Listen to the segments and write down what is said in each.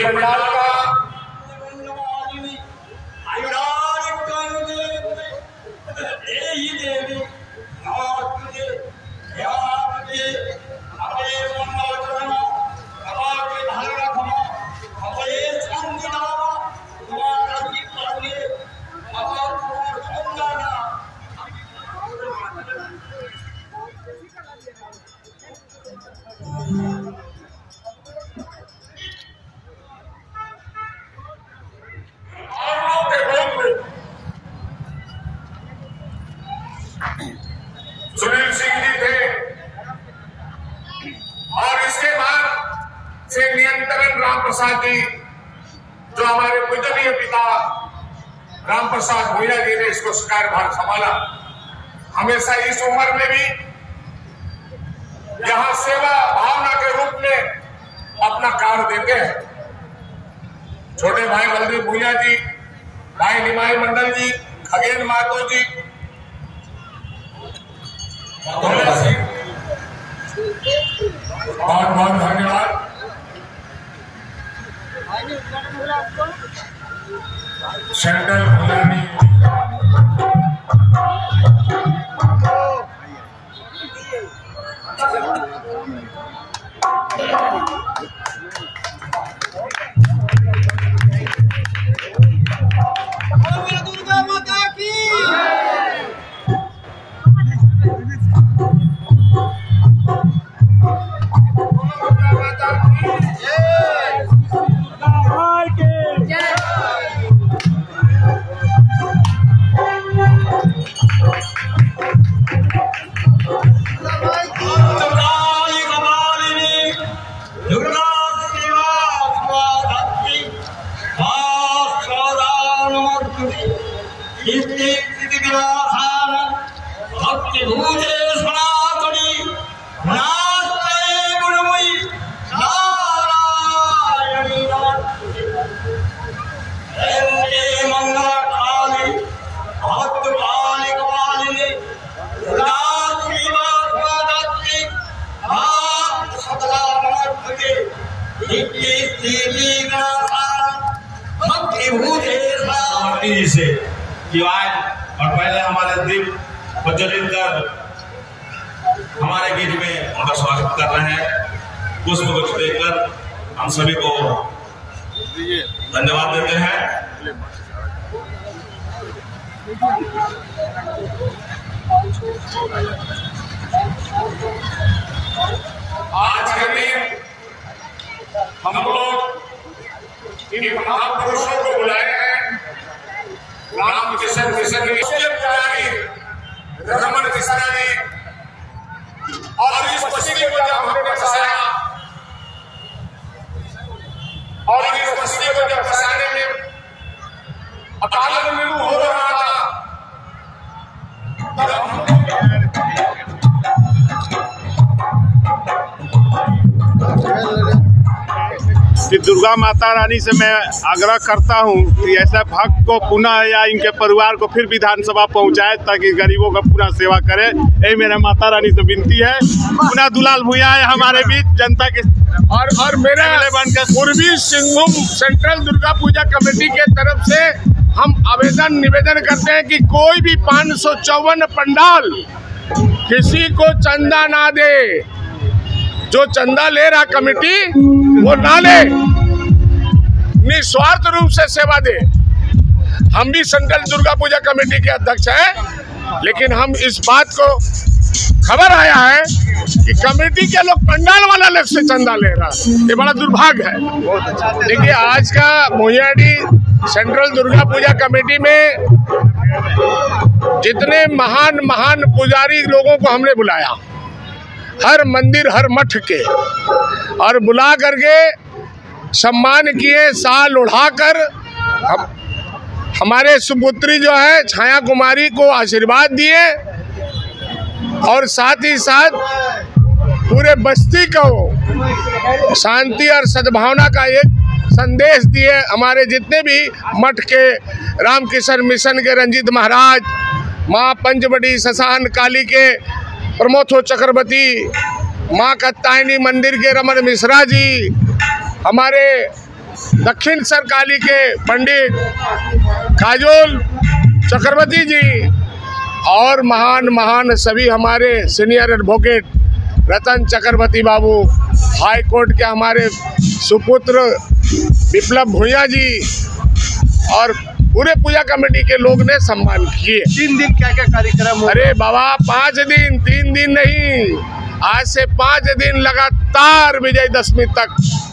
पंडाल का सुनील सिंह जी थे और इसके बाद से नियंत्रण राम प्रसाद जी, जो हमारे पूजनीय पिता राम प्रसाद भूया जी ने इसको कार्यभार संभाला। हमेशा इस उम्र में भी यहां सेवा भावना के रूप में अपना कार्य देते हैं। छोटे भाई बलदेव भूया जी, भाई निमाई मंडल जी, खगेन महतो जी, बहुत बहुत धन्यवाद। सेंट्रल फुलानी दुर्गा माता की भक्ति भूजे सनातनी गुणमयी नारायणी मंगला काली भक्त काली कालिनी भक्ति भूजे से आज और पहले हमारे दीप प्रज्वलित कर हमारे गीत में उनका स्वागत कर रहे हैं। पुष्प गुच्छ देकर हम सभी को धन्यवाद देते हैं। आज के दिन हम लोग इन महापुरुषों को बुलाए हैं। राम किशन मिशन रमन मिश्रा ने, और इस मछली को जब हमने फंसाया और इस मछली को जब फंसाने में अकाल मृत्यु हो रहा था, तब कि दुर्गा माता रानी से मैं आग्रह करता हूं कि ऐसे भक्त को पुनः या इनके परिवार को फिर विधानसभा पहुंचाए ताकि गरीबों का पुनः सेवा करे। यही मेरा माता रानी से विनती है। पुनः दुलाल भूया है हमारे बीच जनता के और मेरे बनकर पूर्वी सिंहभूम सेंट्रल दुर्गा पूजा कमेटी के तरफ से हम आवेदन निवेदन करते हैं कि कोई भी 554 पंडाल किसी को चंदा ना दे। जो चंदा ले रहा कमेटी वो ना ले, निस्वार्थ रूप से सेवा दे। हम भी सेंट्रल दुर्गा पूजा कमेटी के अध्यक्ष हैं, लेकिन हम इस बात को खबर आया है कि कमेटी के लोग पंडाल वाला अलग से चंदा ले रहा है। ये बड़ा दुर्भाग्य है। देखिए, आज का मोहियाडी सेंट्रल दुर्गा पूजा कमेटी में जितने महान महान पुजारी लोगों को हमने बुलाया, हर मंदिर हर मठ के, और बुला करके सम्मान किए, साल उड़ाकर हमारे सुपुत्री जो है छाया कुमारी को आशीर्वाद दिए, और साथ ही साथ पूरे बस्ती को शांति और सद्भावना का एक संदेश दिए। हमारे जितने भी मठ के रामकिशन मिशन के रंजीत महाराज, माँ पंचवटी शशान काली के प्रमोथो चक्रवर्ती, माँ कत्तायनी मंदिर के रमन मिश्रा जी, हमारे दक्षिण सरकाली के पंडित काजोल चक्रवर्ती जी और महान सभी हमारे सीनियर एडवोकेट रतन चक्रवर्ती बाबू, हाई कोर्ट के हमारे सुपुत्र विप्लव भुइया जी और पूरे पूजा कमेटी के लोग ने सम्मान किए। 3 दिन क्या क्या कार्यक्रम होगा? अरे बाबा 5 दिन, 3 दिन नहीं, आज से 5 दिन लगातार विजयदशमी तक।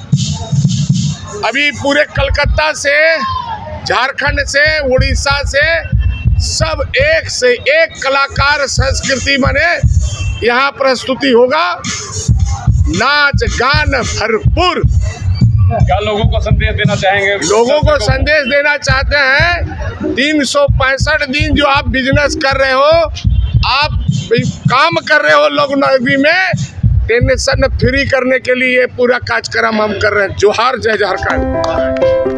अभी पूरे कलकत्ता से, झारखंड से, उड़ीसा से सब एक से एक कलाकार संस्कृति बने यहाँ प्रस्तुति होगा, नाच गान भरपूर। क्या लोगों को संदेश देना चाहेंगे? लोगों को संदेश देना चाहते हैं 365 दिन जो आप बिजनेस कर रहे हो, आप काम कर रहे हो लोग नगरी में, टेंशन फ्री करने के लिए पूरा कार्यक्रम हम कर रहे हैं। जोहार, जय झारखंड।